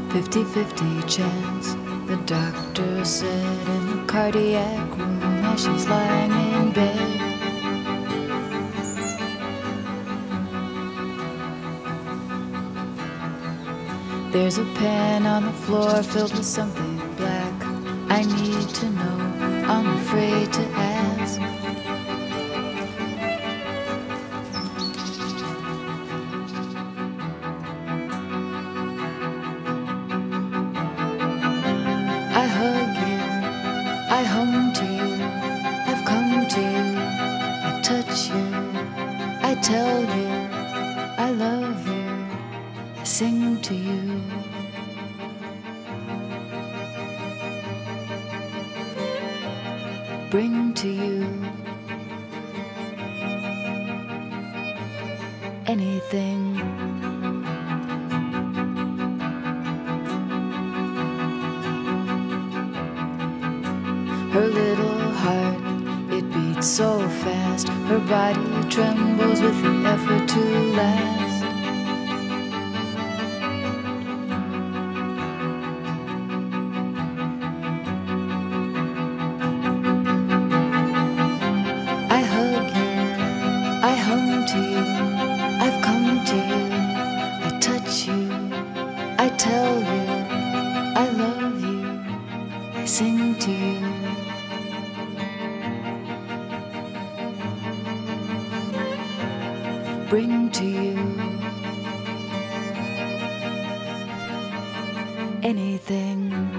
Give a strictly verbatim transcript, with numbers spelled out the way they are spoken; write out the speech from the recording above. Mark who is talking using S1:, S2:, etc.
S1: Fifty-fifty chance, the doctor said in the cardiac room as she's lying in bed. There's a pen on the floor filled with something black. I need to know, I'm afraid to ask. I hug you, I hum to you, I've come to you, I touch you, I tell you, I love you, I sing to you. Bring to you anything. Her little heart, it beats so fast. Her body trembles with the effort to last. I hug you, I hum to you, I've come to you, I touch you, I tell you, I love you, I sing to you. Bring to you anything.